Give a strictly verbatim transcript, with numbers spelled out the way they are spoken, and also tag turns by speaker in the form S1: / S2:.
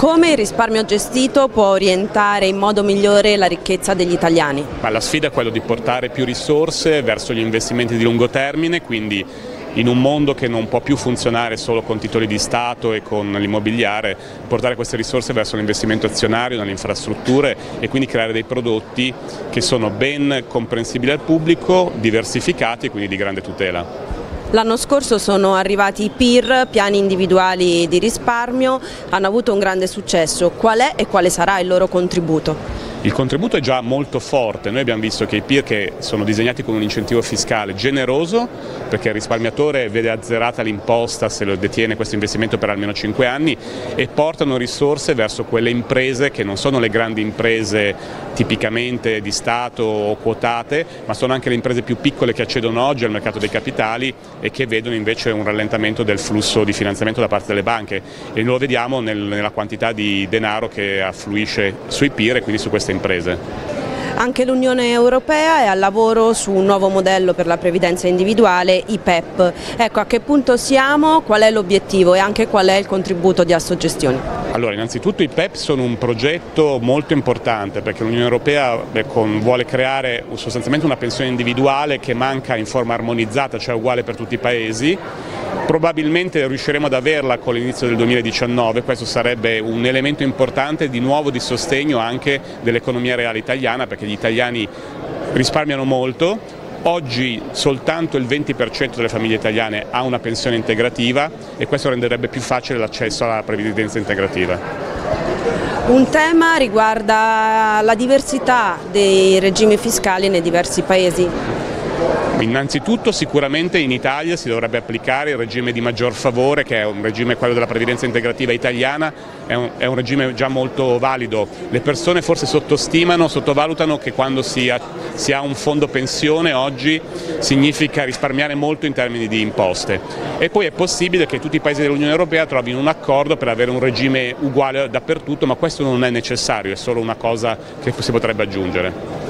S1: Come il risparmio gestito può orientare in modo migliore la ricchezza degli italiani?
S2: Ma la sfida è quella di portare più risorse verso gli investimenti di lungo termine, quindi in un mondo che non può più funzionare solo con titoli di Stato e con l'immobiliare, portare queste risorse verso l'investimento azionario, nelle infrastrutture e quindi creare dei prodotti che sono ben comprensibili al pubblico, diversificati e quindi di grande tutela.
S1: L'anno scorso sono arrivati i P I R, piani individuali di risparmio, hanno avuto un grande successo. Qual è e quale sarà il loro contributo?
S2: Il contributo è già molto forte, noi abbiamo visto che i P I R che sono disegnati con un incentivo fiscale generoso, perché il risparmiatore vede azzerata l'imposta se lo detiene questo investimento per almeno cinque anni, e portano risorse verso quelle imprese che non sono le grandi imprese tipicamente di Stato o quotate, ma sono anche le imprese più piccole che accedono oggi al mercato dei capitali e che vedono invece un rallentamento del flusso di finanziamento da parte delle banche, e lo vediamo nel, nella quantità di denaro che affluisce sui P I R e quindi su queste imprese.
S1: Anche l'Unione Europea è al lavoro su un nuovo modello per la previdenza individuale, i P E P. Ecco, a che punto siamo, qual è l'obiettivo e anche qual è il contributo di Assogestioni?
S2: Allora, innanzitutto i P E P sono un progetto molto importante perché l'Unione Europea beh, con, vuole creare sostanzialmente una pensione individuale che manca in forma armonizzata, cioè uguale per tutti i paesi. Probabilmente riusciremo ad averla con l'inizio del duemiladiciannove, questo sarebbe un elemento importante di nuovo di sostegno anche dell'economia reale italiana, perché gli italiani risparmiano molto. Oggi soltanto il venti per cento delle famiglie italiane ha una pensione integrativa e questo renderebbe più facile l'accesso alla previdenza integrativa.
S1: Un tema riguarda la diversità dei regimi fiscali nei diversi paesi.
S2: Innanzitutto sicuramente in Italia si dovrebbe applicare il regime di maggior favore, che è un regime, quello della previdenza integrativa italiana, è un, è un regime già molto valido. Le persone forse sottostimano, sottovalutano che quando si ha, si ha un fondo pensione oggi significa risparmiare molto in termini di imposte, e poi è possibile che tutti i paesi dell'Unione Europea trovino un accordo per avere un regime uguale dappertutto, ma questo non è necessario, è solo una cosa che si potrebbe aggiungere.